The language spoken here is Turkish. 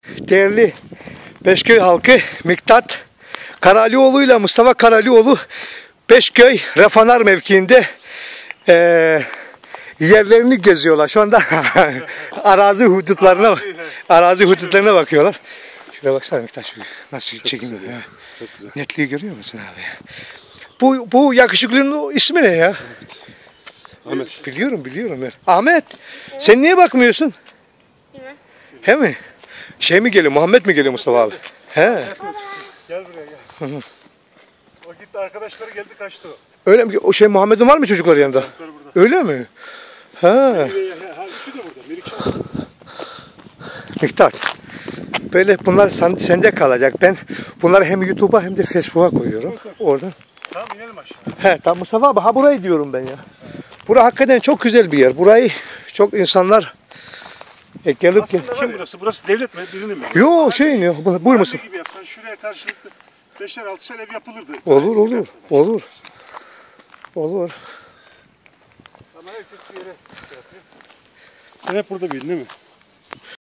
Değerli Beşköy halkı, Miktat Karalioğlu ile Mustafa Karalioğlu Beşköy Refanar mevkiinde yerlerini geziyorlar. Şu anda arazi hudutlarına bakıyorlar. Şuraya baksana Miktat, nasıl çekimiyor ya. Netliği görüyor musun abi? Bu yakışıklının ismi ne ya? Ahmet. Biliyorum ben. Ahmet, sen niye bakmıyorsun? He mi? Şey mi geliyor? Muhammed mi geliyor Mustafa abi? He. Gel buraya gel. O gitti, arkadaşları geldi, kaçtı o. Öyle mi? O şey Muhammed'in var mı çocuklar yanında? Öyle mi? Ha. Şu da burada. Mirikşah. Miktat. Böyle bunlar sende kalacak. Ben bunları hem YouTube'a hem de Facebook'a koyuyorum. Oradan. Tamam, inelim aşağı. He tamam Mustafa abi, burayı diyorum ben ya. Bura hakikaten çok güzel bir yer. Burayı çok insanlar gelip aslında var burası. Burası devlet mi? Birinin mi? Yo şey ne? Buyur Mustafa. gibi yapsan şuraya karşılıklı 5'er 6'şer ev yapılırdı. Olur. Ama herkes bir yere yapıyor. Sen hep burada büyüdün değil mi?